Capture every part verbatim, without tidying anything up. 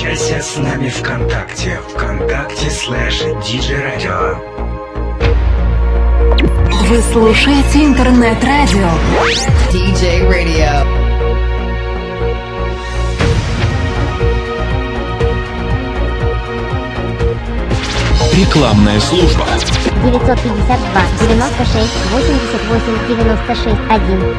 Общайся с нами ВКонтакте, ВКонтакте слэш диджей радио. Вы слушаете интернет-радио диджей Radio. Рекламная служба. девятьсот пятьдесят два девяносто шесть восемьдесят восемь девяносто шесть один.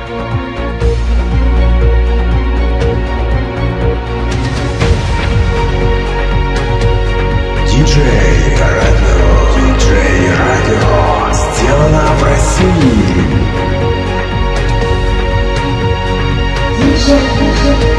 Диджей радио, диджей радио, сделано в России. Диджей, диджей.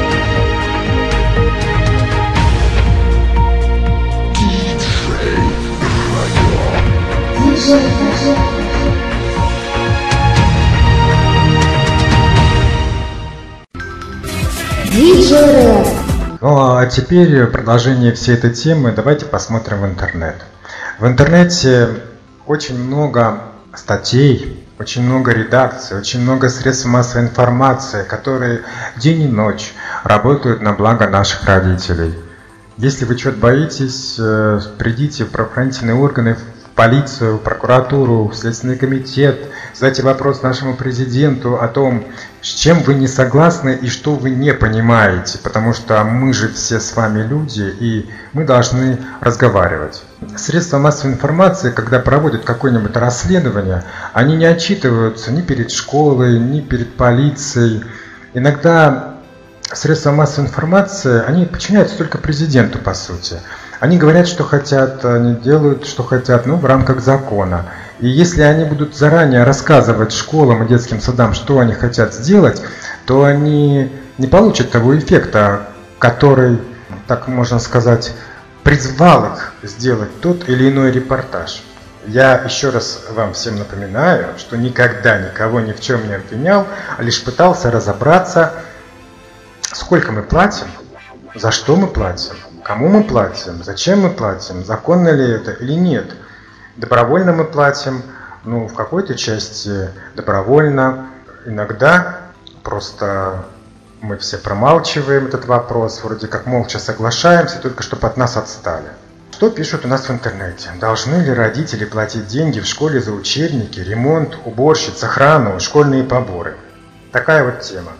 Ну а теперь продолжение всей этой темы. Давайте посмотрим в интернет. В интернете очень много статей, очень много редакций, очень много средств массовой информации, которые день и ночь работают на благо наших родителей. Если вы чего-то боитесь, придите в правоохранительные органы, в полицию, в прокуратуру, в Следственный комитет, задайте вопрос нашему президенту о том, с чем вы не согласны и что вы не понимаете, потому что мы же все с вами люди, и мы должны разговаривать. Средства массовой информации, когда проводят какое-нибудь расследование, они не отчитываются ни перед школой, ни перед полицией. Иногда средства массовой информации, они подчиняются только президенту, по сути. Они говорят, что хотят, они делают, что хотят, ну, в рамках закона. И если они будут заранее рассказывать школам и детским садам, что они хотят сделать, то они не получат того эффекта, который, так можно сказать, призвал их сделать тот или иной репортаж. Я еще раз вам всем напоминаю, что никогда никого ни в чем не обвинял, а лишь пытался разобраться, сколько мы платим, за что мы платим, кому мы платим, зачем мы платим, законно ли это или нет. Добровольно мы платим, ну, в какой-то части добровольно, иногда просто мы все промалчиваем этот вопрос, вроде как молча соглашаемся, только чтобы от нас отстали. Что пишут у нас в интернете? Должны ли родители платить деньги в школе за учебники, ремонт, уборщиц, охрану, школьные поборы? Такая вот тема.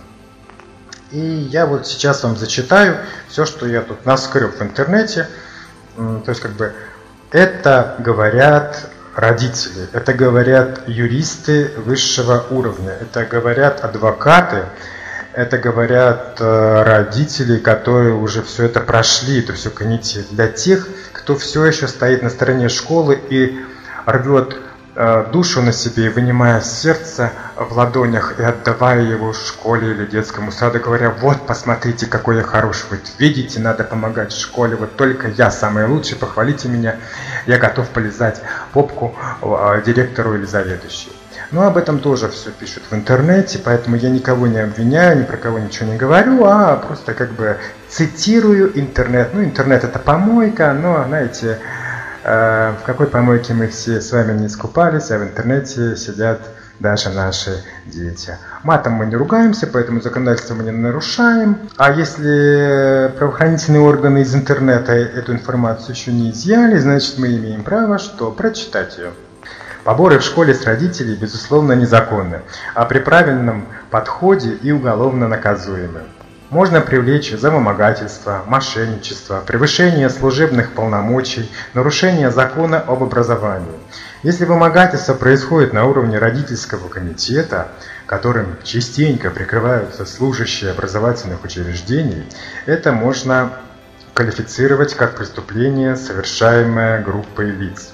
И я вот сейчас вам зачитаю все, что я тут наскреб в интернете. То есть как бы это говорят родители, это говорят юристы высшего уровня, это говорят адвокаты, это говорят э, родители, которые уже все это прошли, это все канитель. Для тех, кто все еще стоит на стороне школы и рвет э, душу на себе, и вынимая сердце в ладонях и отдавая его школе или детскому саду, говоря: вот, посмотрите, какой я хороший, вот видите, надо помогать в школе, вот только я самый лучший, похвалите меня, я готов полизать попку э, директору или заведующему. Но об этом тоже все пишут в интернете, поэтому я никого не обвиняю, ни про кого ничего не говорю, а просто как бы цитирую интернет. Ну, интернет — это помойка, но, знаете, э, в какой помойке мы все с вами не искупались, а в интернете сидят даже наши дети. Матом мы не ругаемся, поэтому законодательство мы не нарушаем. А если правоохранительные органы из интернета эту информацию еще не изъяли, значит, мы имеем право что? Прочитать ее. Поборы в школе с родителей, безусловно, незаконны, а при правильном подходе и уголовно наказуемы. Можно привлечь за вымогательство, мошенничество, превышение служебных полномочий, нарушение закона об образовании. Если вымогательство происходит на уровне родительского комитета, которым частенько прикрываются служащие образовательных учреждений, это можно квалифицировать как преступление, совершаемое группой лиц.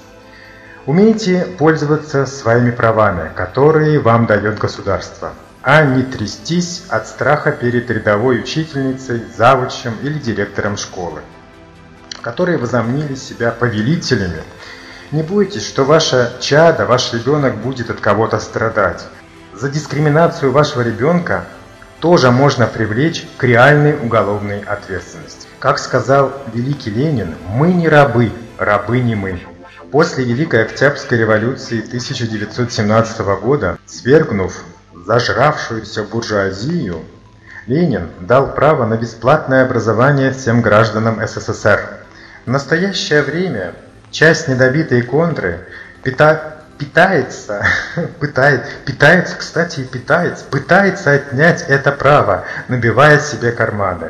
Умейте пользоваться своими правами, которые вам дает государство, а не трястись от страха перед рядовой учительницей, завучем или директором школы, которые возомнили себя повелителями. Не бойтесь, что ваше чадо, ваш ребенок будет от кого-то страдать. За дискриминацию вашего ребенка тоже можно привлечь к реальной уголовной ответственности. Как сказал великий Ленин, мы не рабы, рабы не мы. После Великой Октябрьской революции тысяча девятьсот семнадцатого года, свергнув зажравшуюся буржуазию, Ленин дал право на бесплатное образование всем гражданам СССР. В настоящее время часть недобитой контры пита, питается, пытает, питается, кстати, и питается, пытается отнять это право, набивая себе карманы.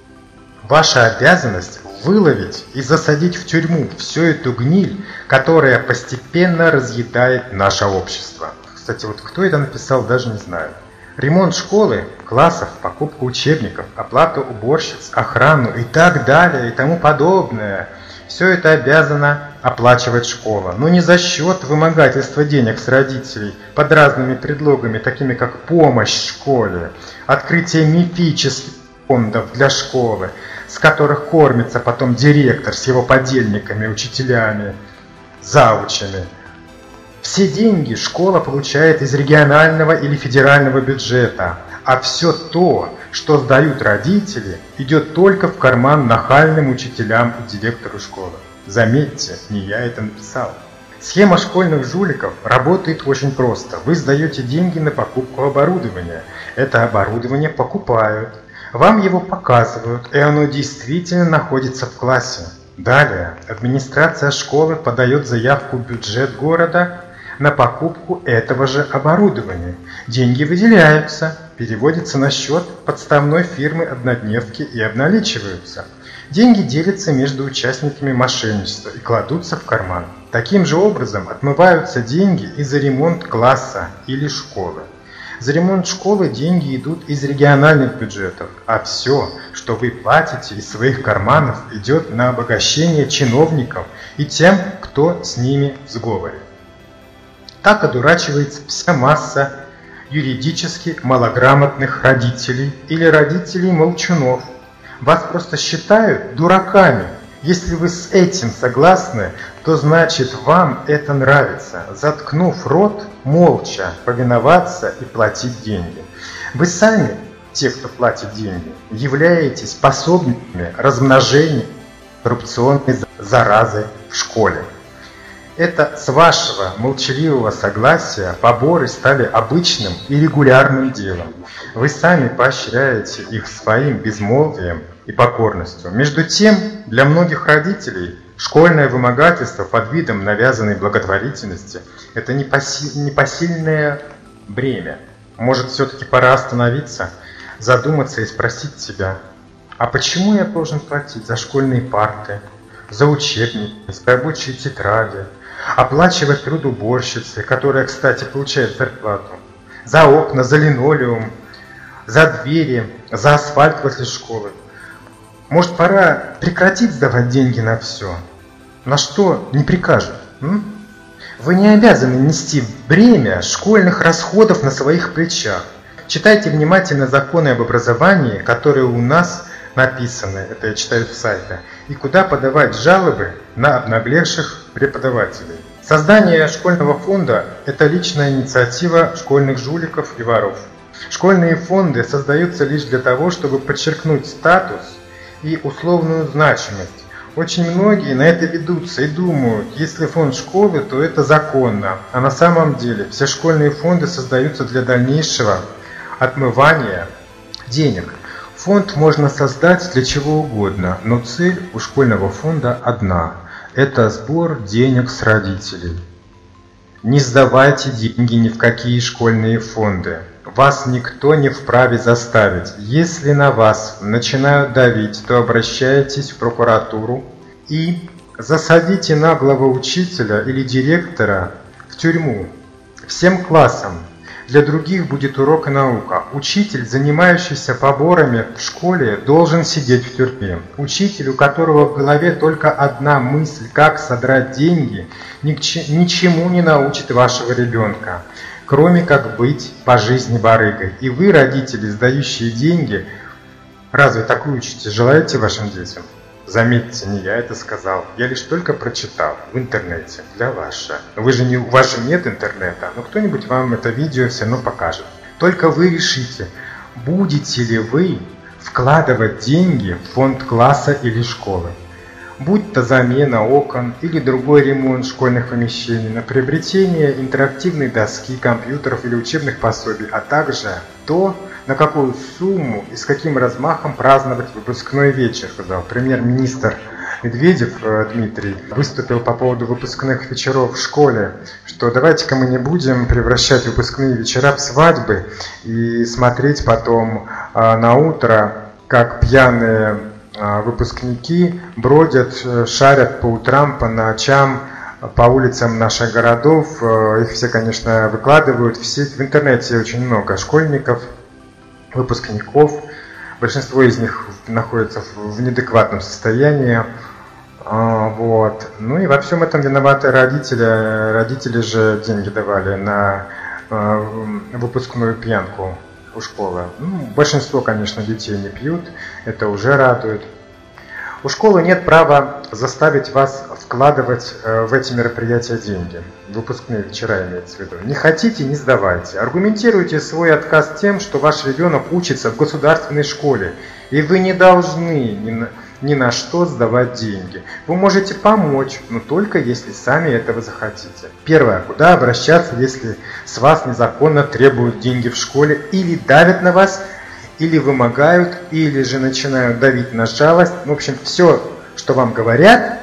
Ваша обязанность выловить и засадить в тюрьму всю эту гниль, которая постепенно разъедает наше общество. Кстати, вот кто это написал, даже не знаю. Ремонт школы, классов, покупку учебников, оплату уборщиц, охрану и так далее и тому подобное. Все это обязана оплачивать школа, но не за счет вымогательства денег с родителей под разными предлогами, такими как помощь школе, открытие мифических фондов для школы, с которых кормится потом директор с его подельниками, учителями, заучами. Все деньги школа получает из регионального или федерального бюджета, а все то, что сдают родители, идет только в карман нахальным учителям и директору школы. Заметьте, не я это написал. Схема школьных жуликов работает очень просто. Вы сдаете деньги на покупку оборудования. Это оборудование покупают. Вам его показывают, и оно действительно находится в классе. Далее администрация школы подает заявку в бюджет города на покупку этого же оборудования. Деньги выделяются, переводятся на счет подставной фирмы однодневки и обналичиваются. Деньги делятся между участниками мошенничества и кладутся в карман. Таким же образом отмываются деньги и за ремонт класса или школы. За ремонт школы деньги идут из региональных бюджетов, а все, что вы платите из своих карманов, идет на обогащение чиновников и тем, кто с ними в сговоре. Так одурачивается вся масса юридически малограмотных родителей или родителей-молчунов. Вас просто считают дураками. Если вы с этим согласны, то значит вам это нравится. Заткнув рот, молча повиноваться и платить деньги. Вы сами, те, кто платит деньги, являетесь пособниками размножения коррупционной заразы в школе. Это с вашего молчаливого согласия поборы стали обычным и регулярным делом. Вы сами поощряете их своим безмолвием и покорностью. Между тем, для многих родителей школьное вымогательство под видом навязанной благотворительности – это непосильное бремя. Может, все-таки пора остановиться, задуматься и спросить себя, а почему я должен платить за школьные парты, за учебники, за рабочие тетради, оплачивать труд уборщицы, которая, кстати, получает зарплату, за окна, за линолеум, за двери, за асфальт возле школы. Может, пора прекратить сдавать деньги на все? На что не прикажут? М? Вы не обязаны нести бремя школьных расходов на своих плечах. Читайте внимательно законы об образовании, которые у нас написаны, это я читаю с сайта, и куда подавать жалобы на обнаглевших преподавателей. Создание школьного фонда – это личная инициатива школьных жуликов и воров. Школьные фонды создаются лишь для того, чтобы подчеркнуть статус и условную значимость. Очень многие на это ведутся и думают, если фонд школы, то это законно. А на самом деле все школьные фонды создаются для дальнейшего отмывания денег. Фонд можно создать для чего угодно, но цель у школьного фонда одна – это сбор денег с родителей. Не сдавайте деньги ни в какие школьные фонды. Вас никто не вправе заставить. Если на вас начинают давить, то обращайтесь в прокуратуру и засадите наглого учителя или директора в тюрьму всем классам. Для других будет урок и наука. Учитель, занимающийся поборами в школе, должен сидеть в тюрьме. Учитель, у которого в голове только одна мысль, как содрать деньги, ничему не научит вашего ребенка, кроме как быть по жизни барыгой. И вы, родители, сдающие деньги, разве так учите? Желаете вашим детям? Заметьте, не я это сказал, я лишь только прочитал в интернете для вас. Вы же не, у вас же нет интернета, но кто-нибудь вам это видео все равно покажет. Только вы решите, будете ли вы вкладывать деньги в фонд класса или школы. Будь то замена окон или другой ремонт школьных помещений, на приобретение интерактивной доски, компьютеров или учебных пособий, а также то, на какую сумму и с каким размахом праздновать выпускной вечер, сказал премьер-министр Медведев Дмитрий. Выступил по поводу выпускных вечеров в школе, что давайте-ка мы не будем превращать выпускные вечера в свадьбы и смотреть потом на утро, как пьяные выпускники бродят, шарят по утрам, по ночам, по улицам наших городов. Их все, конечно, выкладывают в сеть. В интернете очень много школьников, выпускников. Большинство из них находятся в неадекватном состоянии. Вот. Ну и во всем этом виноваты родители. Родители же деньги давали на выпускную пьянку у школы. Ну, большинство, конечно, детей не пьют, это уже радует. У школы нет права заставить вас вкладывать в эти мероприятия деньги. Выпускные вечера имеется в виду. Не хотите, не сдавайте. Аргументируйте свой отказ тем, что ваш ребенок учится в государственной школе, и вы не должны ни на, ни на что сдавать деньги. Вы можете помочь, но только если сами этого захотите. Первое. Куда обращаться, если с вас незаконно требуют деньги в школе или давят на вас, или вымогают, или же начинают давить на жалость. В общем, все, что вам говорят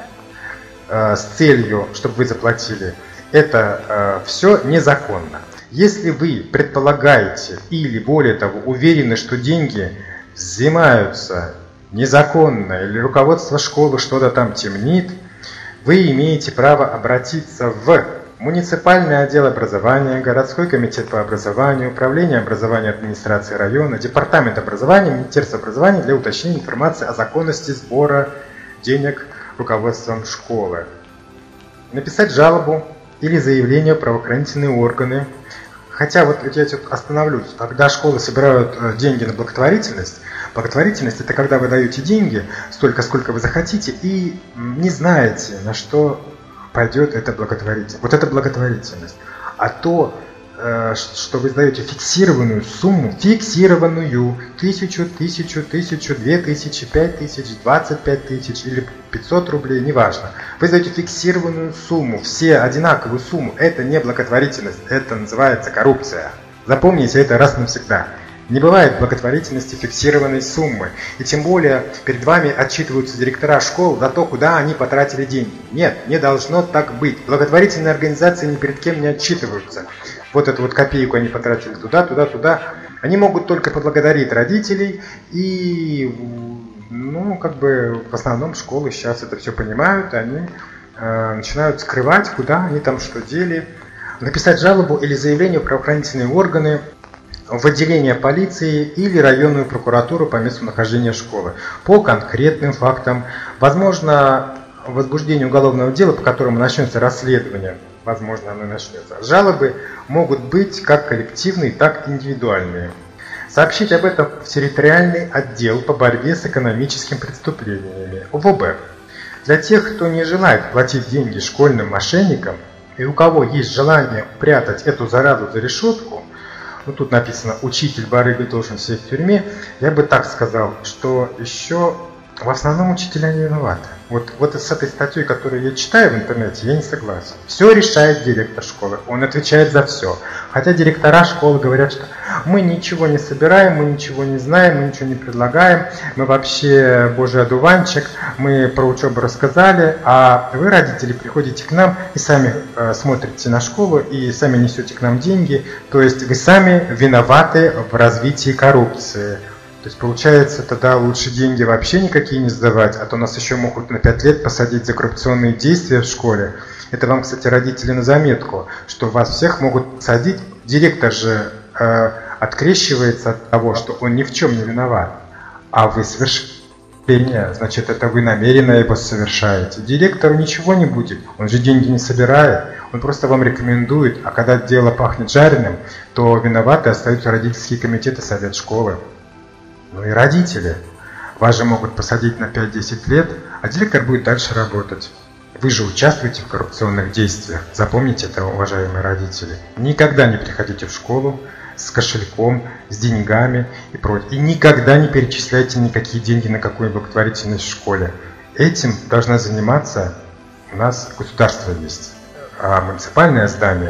э, с целью, чтобы вы заплатили, это э, все незаконно. Если вы предполагаете или, более того, уверены, что деньги взимаются незаконно, или руководство школы что-то там темнит, вы имеете право обратиться в муниципальный отдел образования, городской комитет по образованию, управление образования администрации района, департамент образования, министерство образования для уточнения информации о законности сбора денег руководством школы. Написать жалобу или заявление в правоохранительные органы. Хотя вот я тут остановлюсь, когда школы собирают деньги на благотворительность, благотворительность это когда вы даете деньги столько, сколько вы захотите, и не знаете, на что пойдет эта благотворительность. Вот это благотворительность. А то, э, что вы сдаете фиксированную сумму, фиксированную, тысячу, тысячу, тысячу, две тысячи, пять тысяч, двадцать пять тысяч или пятьсот рублей, неважно. Вы сдаете фиксированную сумму, все одинаковую сумму. Это не благотворительность, это называется коррупция. Запомните это раз и навсегда. Не бывает благотворительности фиксированной суммы. И тем более перед вами отчитываются директора школ за то, куда они потратили деньги. Нет, не должно так быть. Благотворительные организации ни перед кем не отчитываются. Вот эту вот копейку они потратили туда, туда, туда. Они могут только поблагодарить родителей. И, ну, как бы в основном школы сейчас это все понимают. Они э, начинают скрывать, куда они там что дели. Написать жалобу или заявление в правоохранительные органы, в отделение полиции или районную прокуратуру по месту нахождения школы по конкретным фактам. Возможно, возбуждение уголовного дела, по которому начнется расследование, возможно, оно начнется. Жалобы могут быть как коллективные, так и индивидуальные. Сообщить об этом в территориальный отдел по борьбе с экономическими преступлениями, о вэ бэ. Для тех, кто не желает платить деньги школьным мошенникам и у кого есть желание прятать эту заразу за решетку, ну, тут написано «учитель барыга должен сидеть в тюрьме», я бы так сказал, что еще в основном учителя не виноваты. Вот, вот с этой статьей, которую я читаю в интернете, я не согласен. Все решает директор школы, он отвечает за все. Хотя директора школы говорят, что мы ничего не собираем, мы ничего не знаем, мы ничего не предлагаем, мы вообще божий одуванчик, мы про учебу рассказали, а вы, родители, приходите к нам и сами э, смотрите на школу и сами несете к нам деньги, то есть вы сами виноваты в развитии коррупции. То есть получается, тогда лучше деньги вообще никакие не сдавать, а то нас еще могут на пять лет посадить за коррупционные действия в школе. Это вам, кстати, родители на заметку, что вас всех могут садить. Директор же э, открещивается от того, что он ни в чем не виноват, а вы совершили, значит, это вы намеренно его совершаете. Директору ничего не будет, он же деньги не собирает, он просто вам рекомендует, а когда дело пахнет жареным, то виноваты остаются родительские комитеты, совет школы. Ну и родители. Вас же могут посадить на пять-десять лет, а директор будет дальше работать. Вы же участвуете в коррупционных действиях. Запомните это, уважаемые родители. Никогда не приходите в школу с кошельком, с деньгами и прочее. И никогда не перечисляйте никакие деньги на какую благотворительность в школе. Этим должна заниматься, у нас государство есть. А муниципальное здание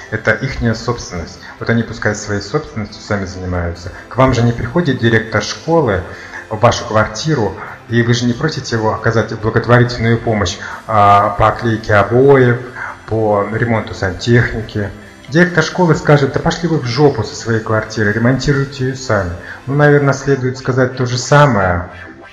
Это ихняя собственность. Вот они пускай своей собственностью сами занимаются. К вам же не приходит директор школы в вашу квартиру, и вы же не просите его оказать благотворительную помощь а, по оклейке обоев, по ремонту сантехники. Директор школы скажет: да пошли вы в жопу со своей квартиры, ремонтируйте ее сами. Ну, наверное, следует сказать то же самое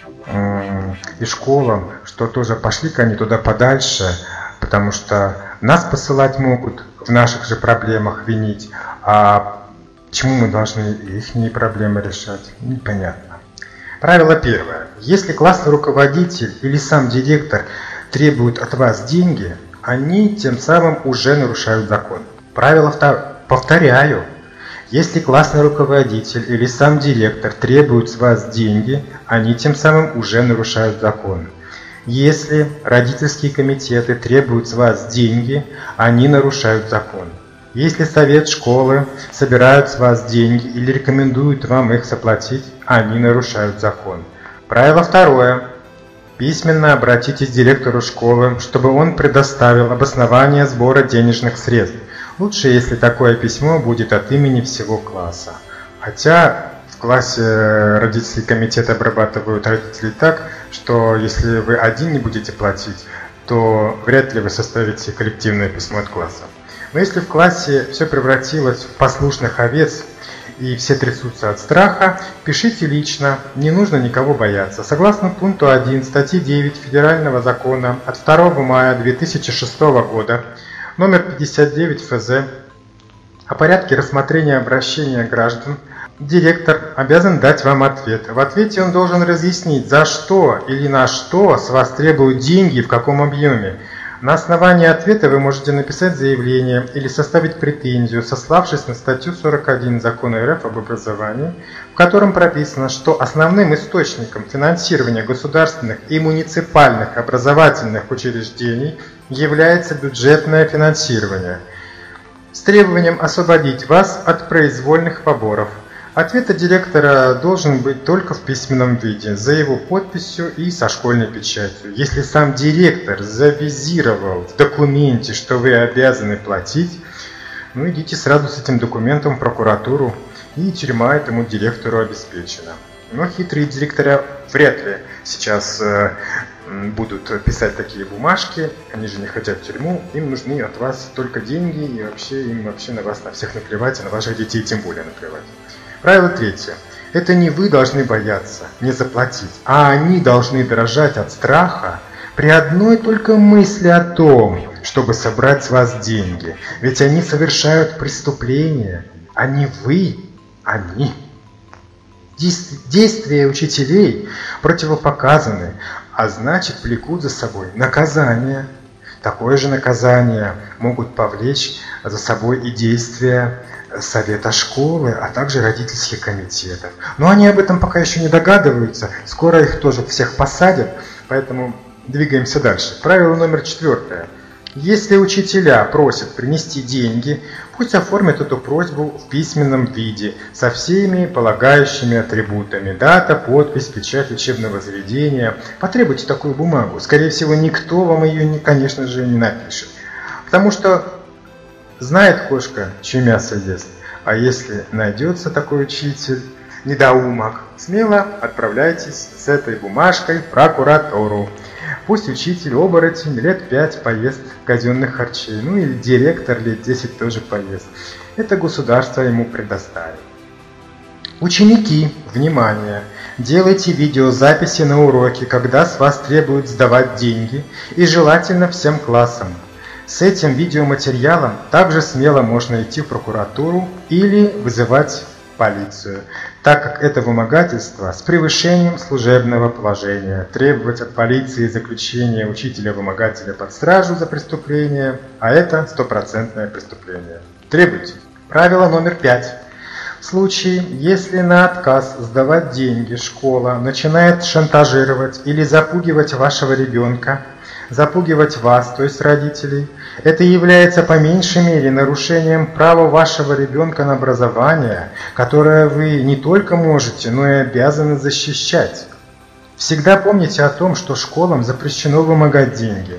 и школам, что тоже пошли-ка они туда подальше, потому что нас посылать могут, в наших же проблемах винить, а почему мы должны их проблемы решать, непонятно. Правило первое. Если классный руководитель или сам директор требуют от вас деньги, они тем самым уже нарушают закон. Правило второе. Повторяю. Если классный руководитель или сам директор требуют с вас деньги, они тем самым уже нарушают закон. Если родительские комитеты требуют с вас деньги, они нарушают закон. Если совет школы собирают с вас деньги или рекомендуют вам их заплатить, они нарушают закон. Правило второе. Письменно обратитесь к директору школы, чтобы он предоставил обоснование сбора денежных средств. Лучше, если такое письмо будет от имени всего класса. Хотя в классе родительский комитет обрабатывают родителей так, что если вы один не будете платить, то вряд ли вы составите коллективное письмо от класса. Но если в классе все превратилось в послушных овец и все трясутся от страха, пишите лично, не нужно никого бояться. Согласно пункту один статьи девять Федерального закона от второго мая две тысячи шестого года, номер пятьдесят девять эф зэ, о порядке рассмотрения обращения граждан, директор обязан дать вам ответ. В ответе он должен разъяснить, за что или на что с вас требуют деньги и в каком объеме. На основании ответа вы можете написать заявление или составить претензию, сославшись на статью сорок один Закона эр эф об образовании, в котором прописано, что основным источником финансирования государственных и муниципальных образовательных учреждений является бюджетное финансирование, с требованием освободить вас от произвольных поборов. Ответ от директора должен быть только в письменном виде, за его подписью и со школьной печатью. Если сам директор завизировал в документе, что вы обязаны платить, ну идите сразу с этим документом в прокуратуру, и тюрьма этому директору обеспечена. Но хитрые директора вряд ли сейчас э, будут писать такие бумажки, они же не хотят в тюрьму, им нужны от вас только деньги, и вообще им вообще на вас на всех наплевать, и на ваших детей тем более наплевать. Правило третье. Это не вы должны бояться не заплатить, а они должны дрожать от страха при одной только мысли о том, чтобы собрать с вас деньги. Ведь они совершают преступление, а не вы, они. Действия учителей противопоказаны, а значит влекут за собой наказание. Такое же наказание могут повлечь за собой и действия совета школы, а также родительских комитетов. Но они об этом пока еще не догадываются, скоро их тоже всех посадят, поэтому двигаемся дальше. Правило номер четвертое. Если учителя просят принести деньги, пусть оформят эту просьбу в письменном виде, со всеми полагающими атрибутами. Дата, подпись, печать учебного заведения. Потребуйте такую бумагу. Скорее всего, никто вам ее, конечно же, не напишет. Потому что знает кошка, чье мясо ест. А если найдется такой учитель, недоумок, смело отправляйтесь с этой бумажкой в прокуратуру. Пусть учитель-оборотень лет пять поест казенных харчей, ну или директор лет десять тоже поест. Это государство ему предоставит. Ученики, внимание! Делайте видеозаписи на уроке, когда с вас требуют сдавать деньги, и желательно всем классам. С этим видеоматериалом также смело можно идти в прокуратуру или вызывать полицию, так как это вымогательство с превышением служебного положения. Требовать от полиции заключения учителя-вымогателя под стражу за преступление, а это стопроцентное преступление. Требуйте. Правило номер пять. В случае, если на отказ сдавать деньги школа начинает шантажировать или запугивать вашего ребенка, запугивать вас, то есть родителей, это является по меньшей мере нарушением права вашего ребенка на образование, которое вы не только можете, но и обязаны защищать. Всегда помните о том, что школам запрещено вымогать деньги.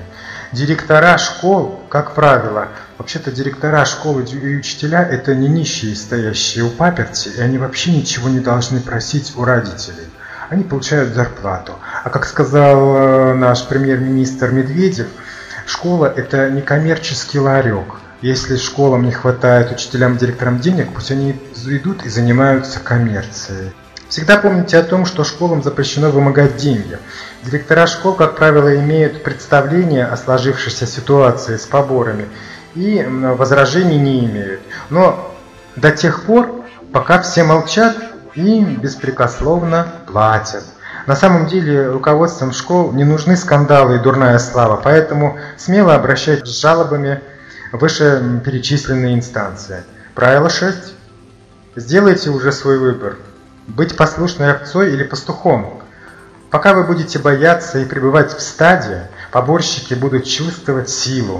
Директора школ, как правило, вообще-то директора школ и учителя – это не нищие, стоящие у паперти, и они вообще ничего не должны просить у родителей. Они получают зарплату. А как сказал наш премьер-министр Медведев, школа – это не коммерческий ларек. Если школам не хватает учителям и директорам денег, пусть они идут и занимаются коммерцией. Всегда помните о том, что школам запрещено вымогать деньги. Директора школ, как правило, имеют представление о сложившейся ситуации с поборами и возражений не имеют. Но до тех пор, пока все молчат и беспрекословно платят. На самом деле руководством школ не нужны скандалы и дурная слава, поэтому смело обращайтесь с жалобами в вышеперечисленные инстанции. Правило шесть. Сделайте уже свой выбор. Быть послушной овцой или пастухом. Пока вы будете бояться и пребывать в стаде, поборщики будут чувствовать силу.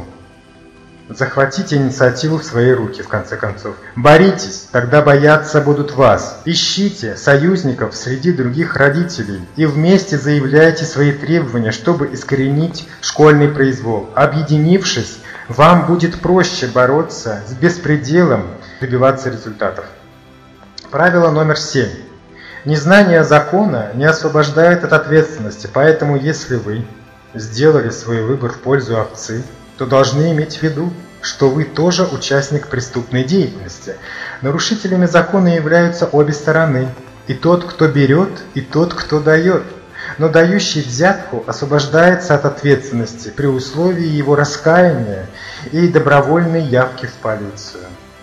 Захватите инициативу в свои руки, в конце концов. Боритесь, тогда бояться будут вас. Ищите союзников среди других родителей и вместе заявляйте свои требования, чтобы искоренить школьный произвол. Объединившись, вам будет проще бороться с беспределом, добиваться результатов. Правило номер семь. Незнание закона не освобождает от ответственности, поэтому если вы сделали свой выбор в пользу овцы, то должны иметь в виду, что вы тоже участник преступной деятельности. Нарушителями закона являются обе стороны, и тот, кто берет, и тот, кто дает. Но дающий взятку освобождается от ответственности при условии его раскаяния и добровольной явки в полицию.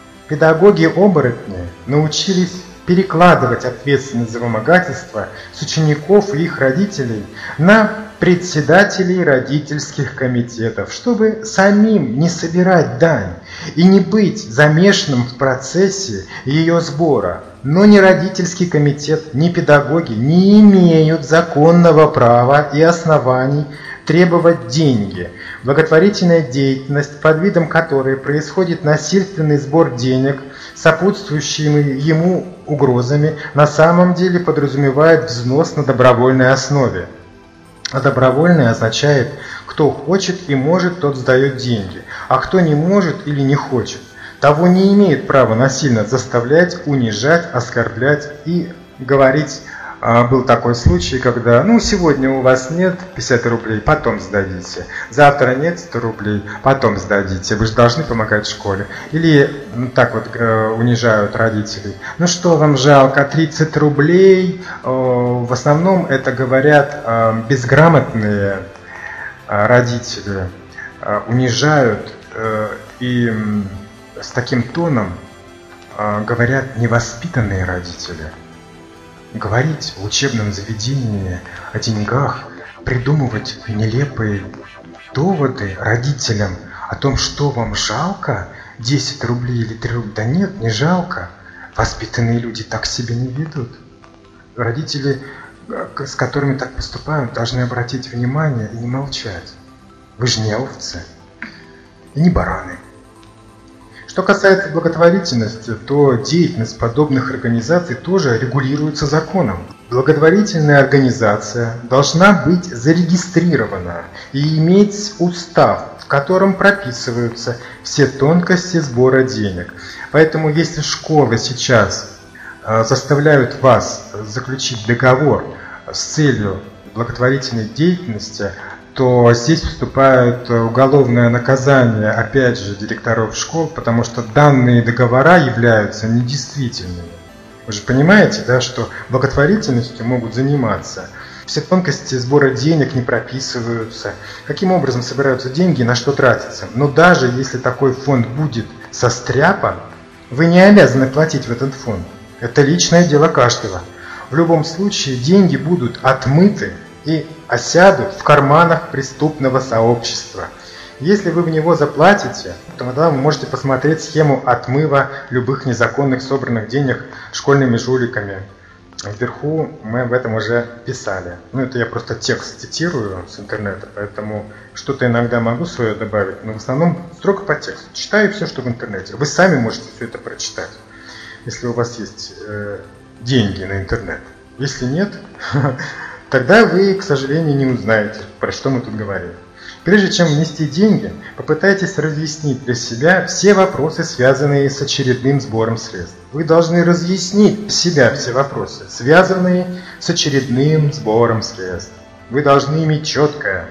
Педагоги-оборотни научились перекладывать ответственность за вымогательство с учеников и их родителей на председателей родительских комитетов, чтобы самим не собирать дань и не быть замешанным в процессе ее сбора. Но ни родительский комитет, ни педагоги не имеют законного права и оснований требовать деньги. Благотворительная деятельность, под видом которой происходит насильственный сбор денег, сопутствующими ему угрозами, на самом деле подразумевает взнос на добровольной основе. А добровольное означает, кто хочет и может, тот сдает деньги, а кто не может или не хочет, того не имеет права насильно заставлять, унижать, оскорблять и говорить. Был такой случай, когда, ну, сегодня у вас нет пятьдесят рублей, потом сдадите. Завтра нет сто рублей, потом сдадите. Вы же должны помогать школе. Или ну, так вот э, унижают родителей. Ну что вам жалко, тридцать рублей? Э, в основном это говорят э, безграмотные э, родители. Э, унижают э, и э, с таким тоном э, говорят невоспитанные родители. Говорить в учебном заведении о деньгах, придумывать нелепые доводы родителям о том, что вам жалко, десять рублей или три рубля. Да нет, не жалко. Воспитанные люди так себя не ведут. Родители, с которыми так поступают, должны обратить внимание и не молчать. Вы же не овцы и не бараны. Что касается благотворительности, то деятельность подобных организаций тоже регулируется законом. Благотворительная организация должна быть зарегистрирована и иметь устав, в котором прописываются все тонкости сбора денег. Поэтому если школы сейчас заставляют вас заключить договор с целью благотворительной деятельности, то здесь вступает уголовное наказание, опять же, директоров школ, потому что данные договора являются недействительными. Вы же понимаете, да, что благотворительностью могут заниматься. Все тонкости сбора денег не прописываются. Каким образом собираются деньги и на что тратятся. Но даже если такой фонд будет состряпан, вы не обязаны платить в этот фонд. Это личное дело каждого. В любом случае деньги будут отмыты и осядут в карманах преступного сообщества. Если вы в него заплатите, то тогда вы можете посмотреть схему отмыва любых незаконных собранных денег школьными жуликами. Вверху мы об этом уже писали. Ну, это я просто текст цитирую с интернета, поэтому что-то иногда могу свое добавить, но в основном строго по тексту. Читаю все, что в интернете. Вы сами можете все это прочитать, если у вас есть э, деньги на интернет. Если нет, тогда вы, к сожалению, не узнаете, про что мы тут говорим. Прежде чем внести деньги, попытайтесь разъяснить для себя все вопросы, связанные с очередным сбором средств. Вы должны разъяснить для себя все вопросы, связанные с очередным сбором средств. Вы должны иметь четкое,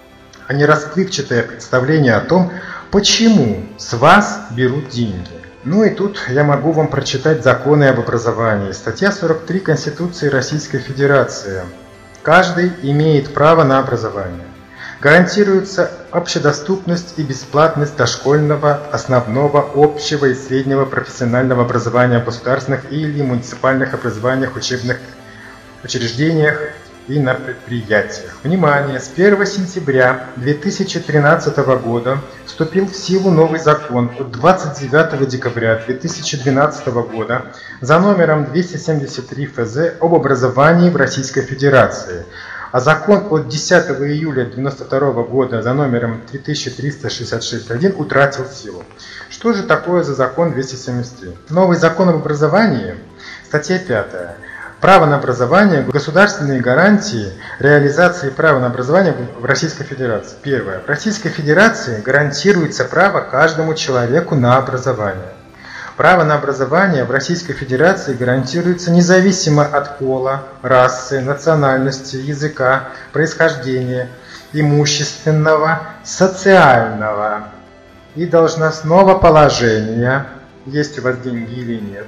а не расплывчатое представление о том, почему с вас берут деньги. Ну и тут я могу вам прочитать законы об образовании. Статья сорок три Конституции Российской Федерации. Каждый имеет право на образование. Гарантируется общедоступность и бесплатность дошкольного, основного, общего и среднего профессионального образования в государственных или муниципальных образованиях, учебных учреждениях и на предприятиях. Внимание! С первого сентября две тысячи тринадцатого года вступил в силу новый закон от двадцать девятого декабря две тысячи двенадцатого года за номером двести семьдесят три эф зэ об образовании в Российской Федерации, а закон от десятого июля девяносто второго года за номером три тысячи триста шестьдесят шесть один утратил силу. Что же такое за закон двести семьдесят три? Новый закон об образовании, статья пятая. Право на образование, государственные гарантии реализации права на образование в Российской Федерации. Первое. В Российской Федерации гарантируется право каждому человеку на образование. Право на образование в Российской Федерации гарантируется независимо от пола, расы, национальности, языка, происхождения, имущественного, социального и должностного положения, есть у вас деньги или нет,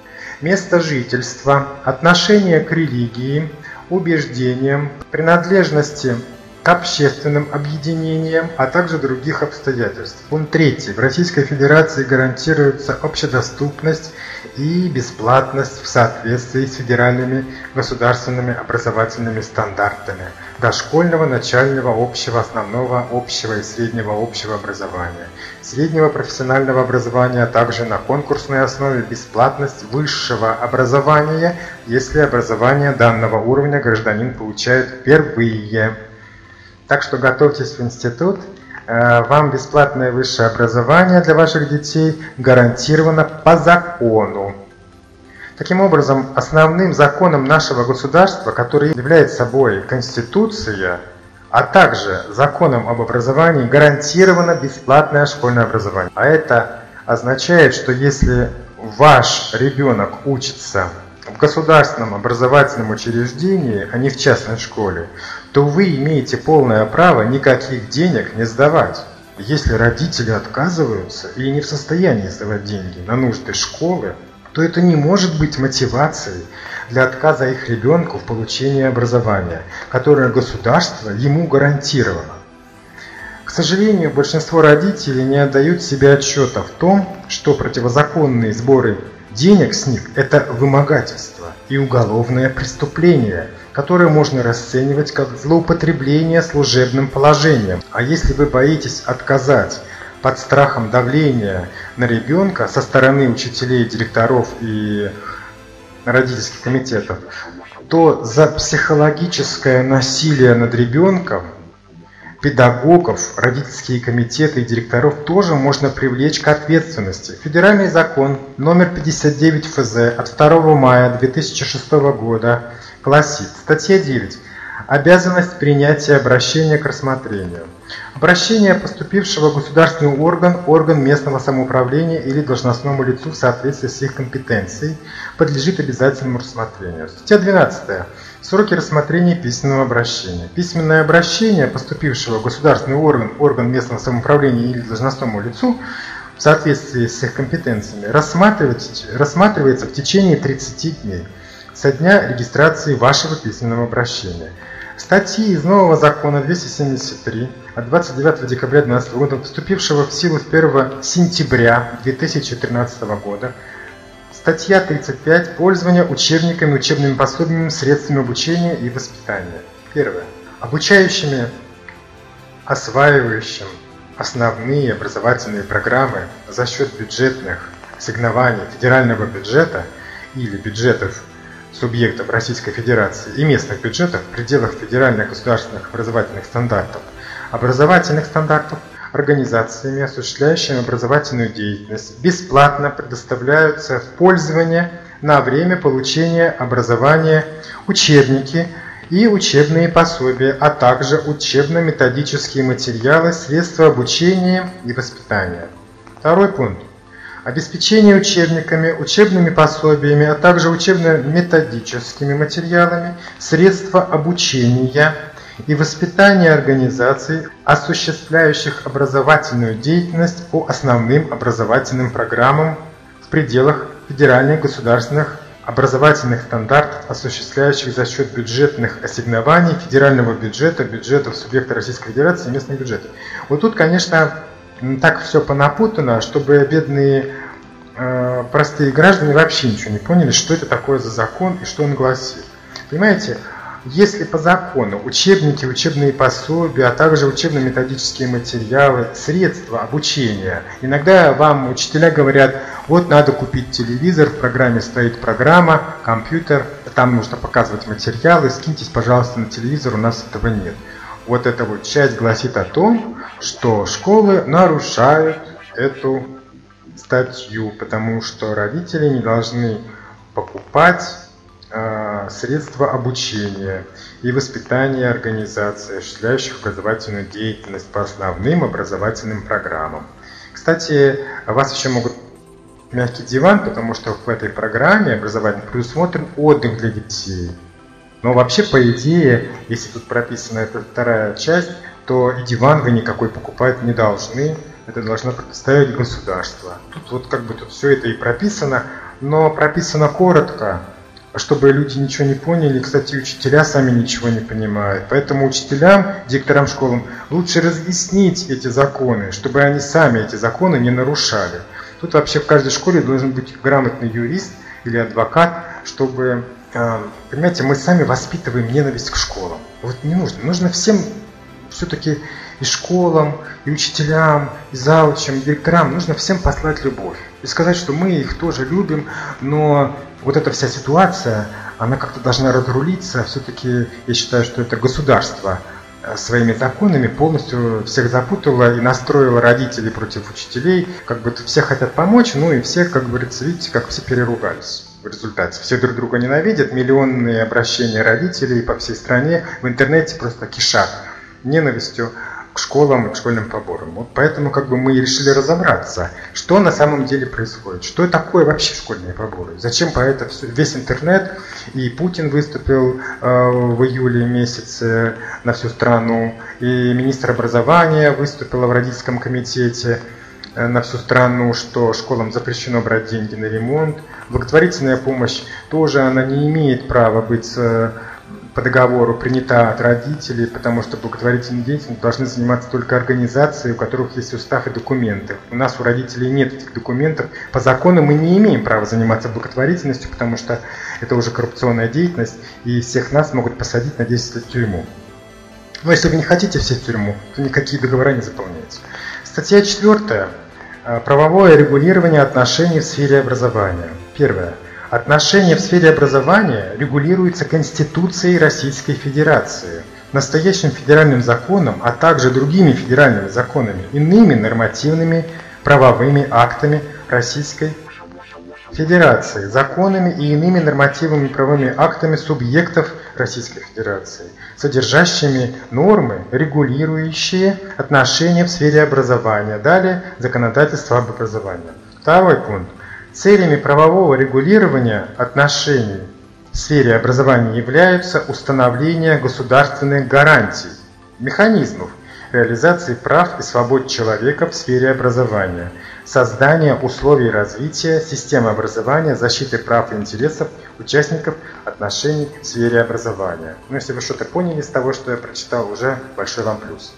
место жительства, отношение к религии, убеждениям, принадлежности к общественным объединениям, а также других обстоятельств. Пункт третий. В Российской Федерации гарантируется общедоступность и бесплатность в соответствии с федеральными государственными образовательными стандартами дошкольного, начального, общего, основного, общего и среднего общего образования, среднего профессионального образования, а также на конкурсной основе бесплатность высшего образования, если образование данного уровня гражданин получает впервые. Так что готовьтесь в институт, вам бесплатное высшее образование для ваших детей гарантировано по закону. Таким образом, основным законом нашего государства, который является собой Конституция, а также законом об образовании, гарантировано бесплатное школьное образование. А это означает, что если ваш ребенок учится в государственном образовательном учреждении, а не в частной школе, то вы имеете полное право никаких денег не сдавать. Если родители отказываются или не в состоянии сдавать деньги на нужды школы, то это не может быть мотивацией для отказа их ребенку в получении образования, которое государство ему гарантировано. К сожалению, большинство родителей не отдают себе отчета в том, что противозаконные сборы денег с них – это вымогательство и уголовное преступление, которое можно расценивать как злоупотребление служебным положением. А если вы боитесь отказать под страхом давления на ребенка со стороны учителей, директоров и родительских комитетов, то за психологическое насилие над ребенком педагогов, родительские комитеты и директоров тоже можно привлечь к ответственности. Федеральный закон номер пятьдесят девять эф зэ от второго мая две тысячи шестого года гласит, статья девять. Обязанность принятия обращения к рассмотрению. Обращение поступившего в государственный орган, орган местного самоуправления или должностному лицу в соответствии с их компетенцией подлежит обязательному рассмотрению. Статья двенадцатая. Сроки рассмотрения письменного обращения. Письменное обращение поступившего в государственный орган, орган местного самоуправления или должностному лицу в соответствии с их компетенциями рассматривается в течение тридцати дней со дня регистрации вашего письменного обращения. Статьи из нового закона двести семьдесят три от двадцать девятого декабря две тысячи двенадцатого года, вступившего в силу с первого сентября две тысячи тринадцатого года, статья тридцать пять. Пользование учебниками, учебными пособиями, средствами обучения и воспитания. Первое. Обучающими, осваивающим основные образовательные программы за счет бюджетных ассигнований федерального бюджета или бюджетов субъектов Российской Федерации и местных бюджетов в пределах федеральных государственных образовательных стандартов, образовательных стандартов, организациями, осуществляющими образовательную деятельность, бесплатно предоставляются в пользование на время получения образования учебники и учебные пособия, а также учебно-методические материалы, средства обучения и воспитания. Второй пункт. Обеспечение учебниками, учебными пособиями, а также учебно-методическими материалами, средства обучения и воспитания организаций, осуществляющих образовательную деятельность по основным образовательным программам в пределах федеральных государственных образовательных стандартов, осуществляющих за счет бюджетных ассигнований федерального бюджета, бюджетов субъекта Российской Федерации и местных бюджетов. Вот тут, конечно, так все понапутано, чтобы бедные э, простые граждане вообще ничего не поняли, что это такое за закон и что он гласит. Понимаете, если по закону учебники, учебные пособия, а также учебно-методические материалы, средства обучения, иногда вам учителя говорят, вот надо купить телевизор, в программе стоит программа, компьютер, там нужно показывать материалы, скиньтесь, пожалуйста, на телевизор, у нас этого нет. Вот эта вот часть гласит о том, что школы нарушают эту статью, потому что родители не должны покупать э, средства обучения и воспитания организаций, осуществляющих образовательную деятельность по основным образовательным программам. Кстати, вас еще могут мягкий диван, потому что в этой программе образовательной предусмотрен отдых для детей. Но вообще, по идее, если тут прописана эта вторая часть, то и диван вы никакой покупать не должны. Это должно предоставить государство. Тут вот как бы тут все это и прописано, но прописано коротко, чтобы люди ничего не поняли. Кстати, учителя сами ничего не понимают. Поэтому учителям, директорам школам лучше разъяснить эти законы, чтобы они сами эти законы не нарушали. Тут вообще в каждой школе должен быть грамотный юрист или адвокат, чтобы... Понимаете, мы сами воспитываем ненависть к школам. Вот не нужно. Нужно всем все-таки и школам, и учителям, и заучам, и директорам, нужно всем послать любовь. И сказать, что мы их тоже любим, но вот эта вся ситуация, она как-то должна разрулиться. Все-таки я считаю, что это государство своими законами полностью всех запутало и настроило родителей против учителей. Как бы все хотят помочь, ну и все, как говорится, видите, как все переругались. В результате все друг друга ненавидят, миллионные обращения родителей по всей стране в интернете просто кишат ненавистью к школам и к школьным поборам. Вот поэтому как бы мы и решили разобраться, что на самом деле происходит, что такое вообще школьные поборы, зачем по это все, весь интернет, и Путин выступил э, в июле месяце на всю страну, и министр образования выступила в родительском комитете э, на всю страну, что школам запрещено брать деньги на ремонт. Благотворительная помощь тоже, она не имеет права быть э, по договору принята от родителей, потому что благотворительной деятельностью должны заниматься только организации, у которых есть устав и документы. У нас у родителей нет этих документов. По закону мы не имеем права заниматься благотворительностью, потому что это уже коррупционная деятельность, и всех нас могут посадить на десять лет в тюрьму. Но если вы не хотите все в тюрьму, то никакие договора не заполняются. Статья четвертая. Правовое регулирование отношений в сфере образования. Первое. Отношения в сфере образования регулируются Конституцией Российской Федерации, настоящим федеральным законом, а также другими федеральными законами, иными нормативными правовыми актами Российской Федерации, законами и иными нормативными правовыми актами субъектов Российской Федерации, содержащими нормы, регулирующие отношения в сфере образования. Далее законодательство об образовании. Второй пункт. Целями правового регулирования отношений в сфере образования являются установление государственных гарантий, механизмов реализации прав и свобод человека в сфере образования, создание условий развития системы образования, защиты прав и интересов участников отношений в сфере образования. Ну, если вы что-то поняли из того, что я прочитал, уже большой вам плюс.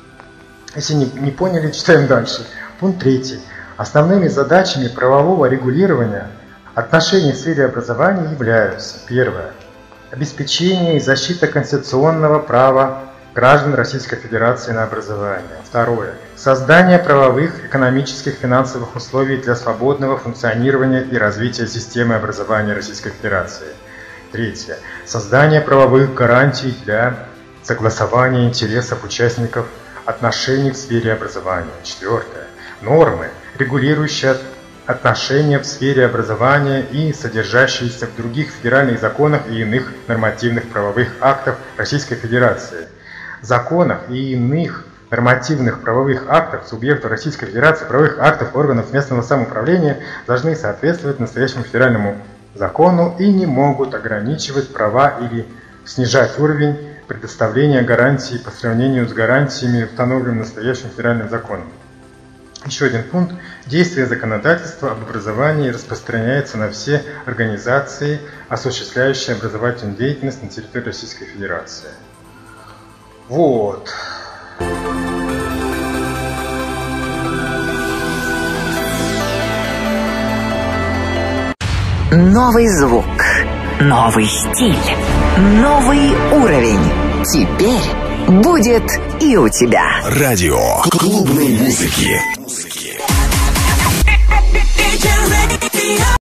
Если не, не поняли, читаем дальше. Пункт третий. Основными задачами правового регулирования отношений в сфере образования являются: первое. Обеспечение и защита конституционного права граждан Российской Федерации на образование. Второе. Создание правовых, экономических, финансовых условий для свободного функционирования и развития системы образования Российской Федерации. Третье. Создание правовых гарантий для согласования интересов участников отношений в сфере образования. Четвертое. Нормы, регулирующие отношения в сфере образования и содержащиеся в других федеральных законах и иных нормативных правовых актах Российской Федерации. Законах и иных нормативных правовых актов субъектов Российской Федерации, правовых актов органов местного самоуправления должны соответствовать настоящему федеральному закону и не могут ограничивать права или снижать уровень предоставления гарантий по сравнению с гарантиями, установленными настоящим федеральным законом. Еще один пункт. Действие законодательства об образовании распространяется на все организации, осуществляющие образовательную деятельность на территории Российской Федерации. Вот. Новый звук, новый стиль, новый уровень. Теперь будет и у тебя. Радио клубной музыки.